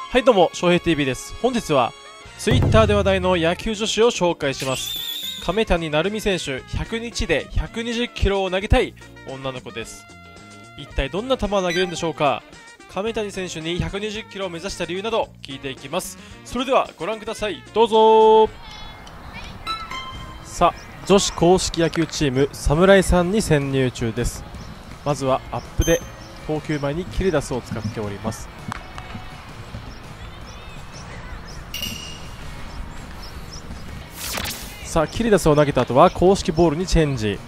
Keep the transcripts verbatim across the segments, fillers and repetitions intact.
はいどうも、翔平 ティーブイ です。本日は Twitter で話題の野球女子を紹介します。亀谷成美選手、ひゃくにちでひゃくにじゅっキロを投げたい女の子です。一体どんな球を投げるんでしょうか。亀谷選手にひゃくにじゅっキロを目指した理由など聞いていきます。それではご覧ください、どうぞ。さあ、女子公式野球チーム侍さんに潜入中です。まずはアップで投球前に切り出すを使っております。さあ、切り出すを投げた後は公式ボールにチェンジ。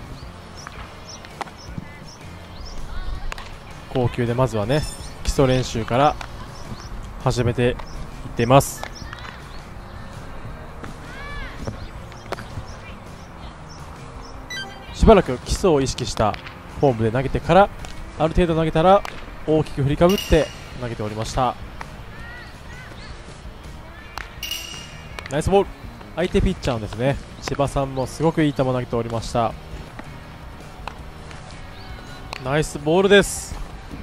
高級でまずはね、基礎練習から始めていっています。しばらく基礎を意識したフォームで投げてから、ある程度投げたら大きく振りかぶって投げておりました。ナイスボール。相手ピッチャーのですね、千葉さんもすごくいい球投げておりました。ナイスボールです。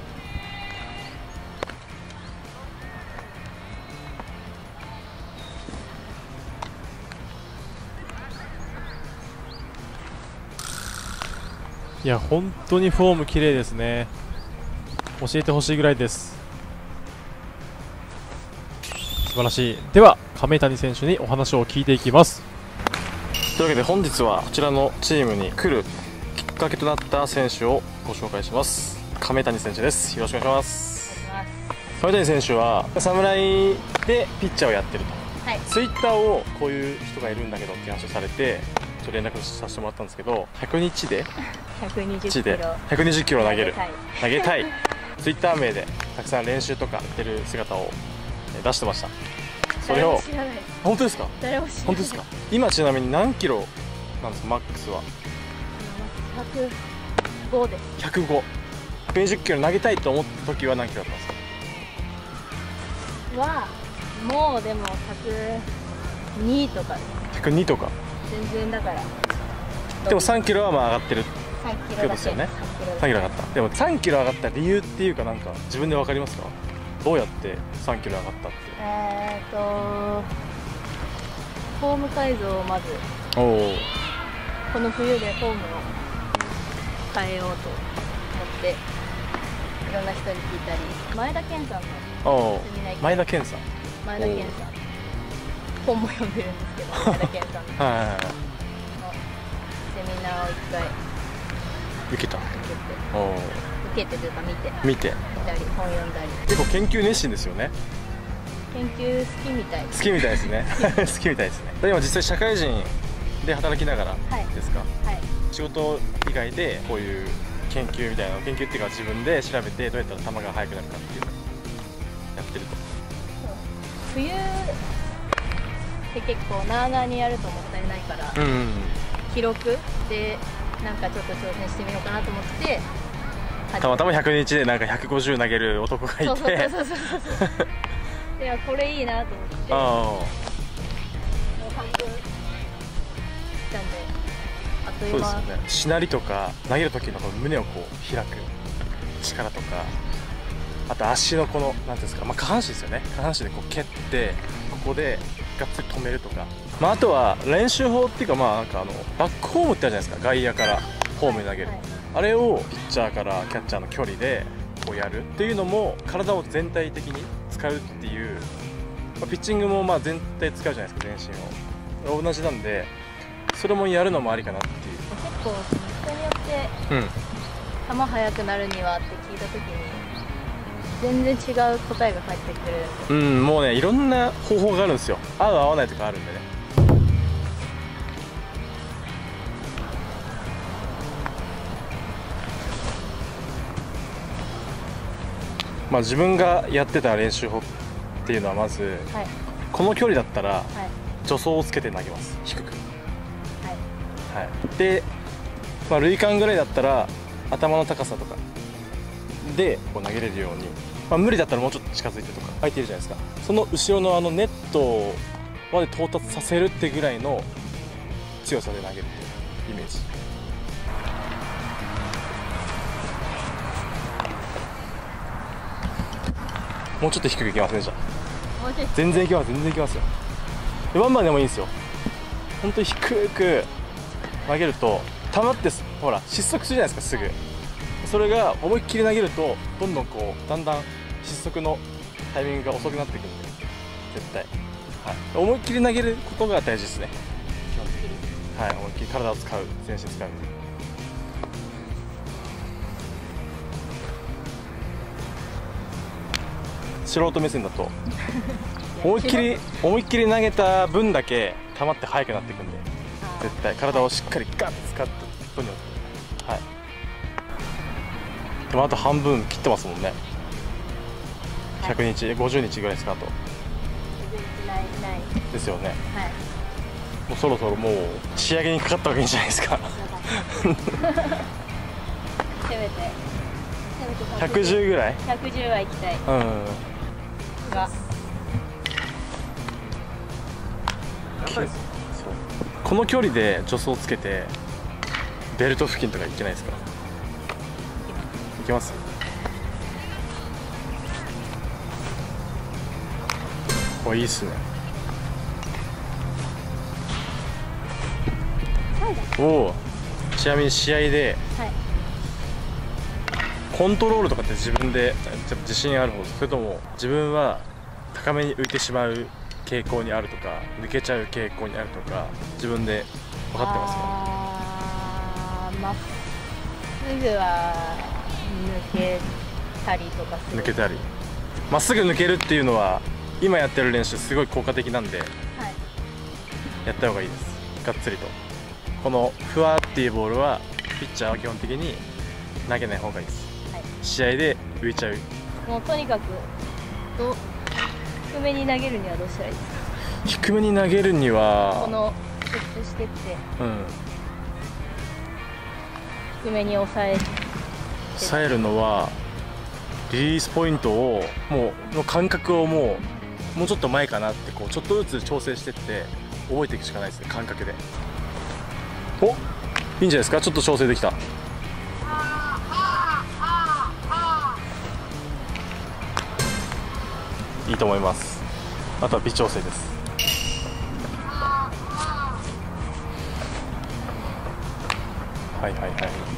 いや、本当にフォーム綺麗ですね。教えてほしいぐらいです。素晴らしい。では亀谷選手にお話を聞いていきます。というわけで本日はこちらのチームに来るきっかけとなった選手をご紹介します。亀谷選手です。よろしくお願いします。亀谷選手は侍でピッチャーをやってると、はい、ツイッターをこういう人がいるんだけどって話をされて、ちょっと連絡させてもらったんですけど、ひゃくにちでひゃくにじゅっキロひゃくにじゅっキロ投げる投げたいツイッター名でたくさん練習とかしてる姿を出してました。それを本当ですか？誰も知らない。本当ですか？今ちなみに何キロなんですか？マックスはひゃくごです。 ひゃくご、ひゃくにじゅっキロ投げたいと思った時は何キロだったんですか？ はもうでもひゃくにとかです。 ひゃくにとか全然だから。 でもさんキロはまあ上がってるさんキってことですよね。さんキロ上がった。でもさんキロ上がった理由っていうか、なんか自分で分かりますか？どうやってさんキロ上がったって。 えーとフォーム改造をまずおお、 この冬でフォームを変えようと思っていろんな人に聞いたり、前田健さんの前田健さん前田健さん本も読んでるんですけど、前田健さんのはいはいはい、 セミナーをいっかい受けた。 受けておお、 受けてというか見て見て見たり本読んだり。 結構研究熱心ですよね。 研究好きみたいです。 好きみたいですね好きみたいですね。今実際社会人で働きながらですか？ はい、はい、 仕事以外でこういう研究みたいな、研究っていうか自分で調べてどうやったら球が速くなるかっていうのをやってると。 冬って結構なあなあにやるともったいないから、うんうんうん、記録でなんかちょっと挑戦してみようかなと思って、 たまたまひゃくにちでなんかひゃくごじゅう投げる男がいて、そうそうそうそうそういや、これいいなと思って、もう半分来たんで、あっという間。 そうですよね。しなりとか投げる時のこの胸をこう開く力とか、あと足のこのなんていうんですか、まあ、下半身ですよね。下半身でこう蹴ってここでがっつり止めるとか、まあ、あとは練習法っていうか、まあなんかあのバックホームってあるじゃないですか。外野からホームに投げる、はいはい、あれをピッチャーからキャッチャーの距離でこうやるっていうのも体を全体的に使うっていう、まあ、ピッチングもまあ全体使うじゃないですか、全身を。同じなんで、それもやるのもありかなっていう。 結構人によって、うん、球速くなるにはって聞いた時に全然違う答えが返ってくる。 うん、もうね、いろんな方法があるんですよ。合う合わないとかあるんでね。まあ自分がやってた練習法っていうのはまず、はい、この距離だったら、はい、助走をつけて投げます。低く、はいはい、で、まあ、塁間ぐらいだったら頭の高さとかでこう投げれるように、まあ、無理だったらもうちょっと近づいてとか空いてるじゃないですか。その後ろのあのネットまで到達させるってぐらいの強さで投げるっていうイメージ。もうちょっと低くいきますね。じゃあ全然いけます、全然いけますよ。ワンバンでもいいんですよ。本当に低く投げると球ってほら失速するじゃないですか、すぐ。それが思いっきり投げるとどんどんこうだんだん失速のタイミングが遅くなっていくんで、絶対、はい、思いっきり投げることが大事ですね。はい、思いっきり体を使う、全身使う。素人目線だと思いっきり思いっきり投げた分だけ球って速くなっていくんで、絶対体をしっかりガッと使ったことによって、はい。でもあと半分切ってますもんね。ひゃくにち、ごじゅうにちぐらいですか、あと。ですよね。はい。もうそろそろもう仕上げにかかったわけじゃないですか。せめて。ひゃくじゅうぐらい。 ひゃくじゅうはいきたい。 うん。が。そう。この距離で助走をつけてベルト付近とかいけないですか。いけます。これいいっすね。おお。ちなみに試合で、はい、コントロールとかって自分で自信ある方です？それとも自分は高めに浮いてしまう傾向にあるとか、抜けちゃう傾向にあるとか、自分で分かってますか？ あー、まっすぐは抜けたりとかする。 抜けたり、まっすぐ抜けるっていうのは今やってる練習すごい効果的なんで、はい、やった方がいいです。がっつりとこのふわっていうボールはピッチャーは基本的に投げない方がいいです、はい、試合で浮いちゃう。 もうとにかくど低めに投げるにはどうしたらいいですか？ 低めに投げるにはこのセットしてって、うん、低めに抑え抑えるのはリリースポイントをもうの感覚をもうもうちょっと前かなってこうちょっとずつ調整してって覚えていくしかないですね、感覚で。お、いいんじゃないですか、ちょっと調整できた。いいと思います。あとは微調整です。はいはいはい。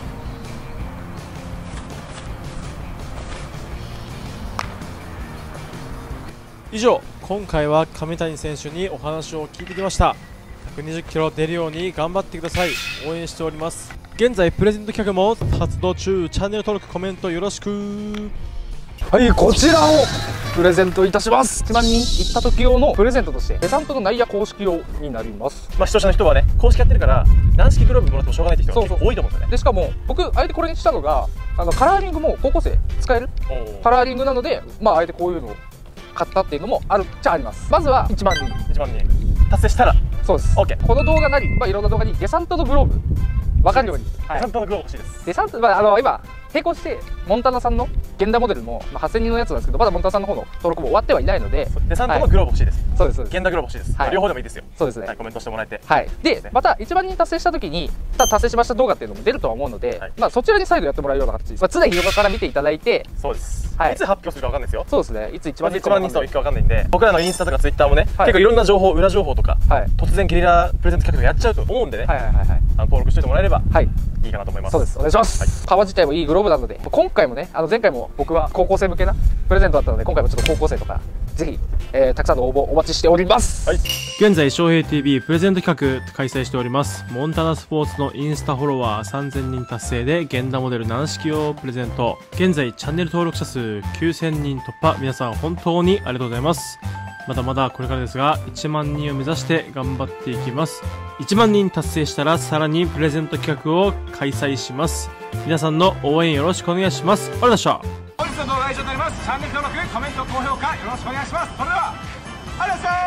以上、今回は亀谷選手にお話を聞いてきました。ひゃくにじゅっキロ出るように頑張ってください。応援しております。現在プレゼント企画も発動中。チャンネル登録、コメントよろしく。 はい、こちらをプレゼントいたします。いちまんにん行った時用のプレゼントとしてデサントの内野公式用になります。 まあ視聴者の人はね、公式やってるから軟式グローブもらってもしょうがないって人が結構多いと思うんですよね。 でしかも僕あえてこれにしたのが、あのカラーリングも高校生使えるカラーリングなので、まああえてこういうのを買ったっていうのもあるっちゃあります。まずはいちまんにんいちまんにん達成したら、 そうです、 OK。 この動画なり、まあ、いろんな動画にデサントのグローブ分かるように、 はい、デサントのグローブ欲しいです。 デサント、まあ、あの今並行してモンタナさんの源田モデルも、まあ、はっせんにんのやつなんですけど、まだモンタナさんの方の登録も終わってはいないので、 デサントのグローブ欲しいです。 はい、そうです、そうです。 源田グローブ欲しいです。はい、両方でもいいですよ。 そうですね。 はい、コメントしてもらえて。 はい。で、またいちまんにん達成した時に、達成しました動画っていうのも出るとは思うので、はい、まあそちらに再度やってもらうような形です。まあ、常に動画から見ていただいて、 そうです。はい。いつ発表するかわかんないですよ。 そうですね。いついちまんにんいちまんにん数いくかわかんないんで、僕らのインスタとかツイッターもね、はい、結構いろんな情報、裏情報とか、はい、突然ゲリラプレゼント企画とかやっちゃうと思うんでね。はいはいはいはい。あの登録しておいてもらえれば、はい。いいかなと思います。 そうです。お願いします。はい、革自体もいいグローブなので、今回もね、あの前回も僕は高校生向けなプレゼントだったので、今回もちょっと高校生とかぜひ、えー、たくさんの応募お待ちしております。はい。 現在翔平 ティービー プレゼント企画開催しております。モンタナスポーツのインスタフォロワーさんぜんにん達成で源田モデル軟式用プレゼント。現在チャンネル登録者数きゅうせんにん突破。皆さん本当にありがとうございます。まだまだこれからですが、いちまんにんを目指して頑張っていきます。いちまんにん達成したらさらにプレゼント企画を開催します。皆さんの応援よろしくお願いします。ありがとうございました。 本日の動画は以上になります。チャンネル登録、コメント、高評価よろしくお願いします。それではありがとうござい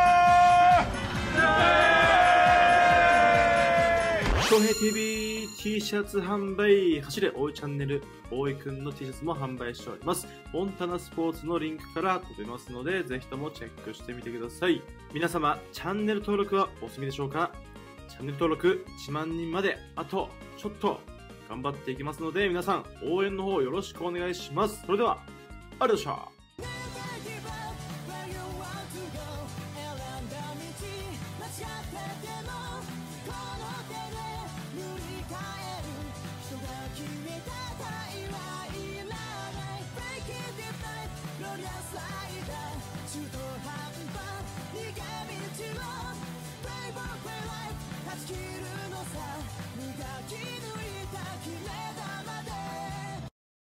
ました。 翔平 ティービー T シャツ販売、走れ大井チャンネル大井くんの T シャツも販売しております。モンタナスポーツのリンクから飛べますので、ぜひともチェックしてみてください。皆様チャンネル登録はお済みでしょうか？チャンネル登録いちまんにんまであとちょっと頑張っていきますので、皆さん応援の方よろしくお願いします。それではありがとうございました。 決めた愛はいらない Break it deep night ロリアスライダー中途半端逃げ道を